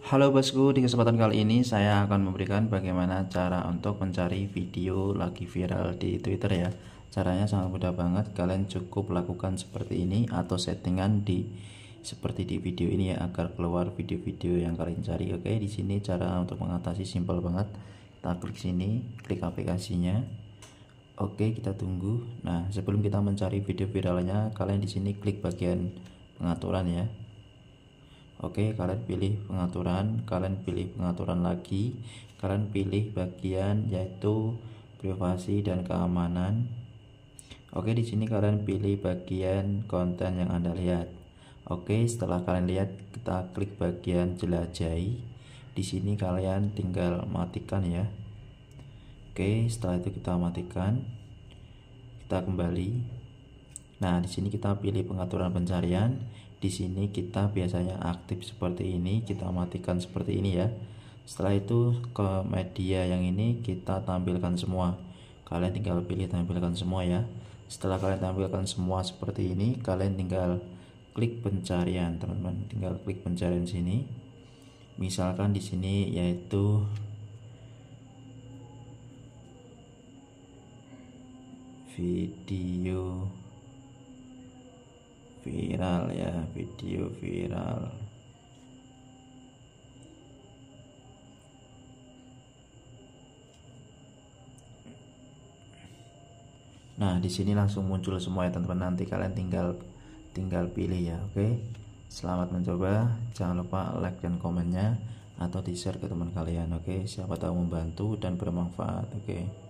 Halo bosku, di kesempatan kali ini saya akan memberikan bagaimana cara untuk mencari video lagi viral di Twitter ya. Caranya sangat mudah banget, kalian cukup lakukan seperti ini atau settingan di seperti di video ini ya agar keluar video-video yang kalian cari. Oke, di sini cara untuk mengatasi simpel banget. Kita klik sini, klik aplikasinya. Oke, kita tunggu. Nah, sebelum kita mencari video viralnya, kalian di sini klik bagian pengaturan ya. Oke, kalian pilih pengaturan lagi, kalian pilih bagian yaitu privasi dan keamanan. Oke, di sini kalian pilih bagian konten yang Anda lihat. Oke, setelah kalian lihat, kita klik bagian jelajahi. Di sini kalian tinggal matikan ya. Oke, setelah itu kita matikan. Kita kembali. Nah, di sini kita pilih pengaturan pencarian. Di sini kita biasanya aktif seperti ini, kita matikan seperti ini ya. Setelah itu ke media yang ini kita tampilkan semua. Kalian tinggal pilih tampilkan semua ya. Setelah kalian tampilkan semua seperti ini, kalian tinggal klik pencarian, teman-teman. Tinggal klik pencarian sini. Misalkan di sini yaitu video viral ya, video viral. Nah, di sini langsung muncul semua ya teman-teman. Nanti kalian tinggal pilih ya. Oke. Selamat mencoba. Jangan lupa like dan komennya atau di-share ke teman kalian. Oke. Siapa tahu membantu dan bermanfaat. Oke.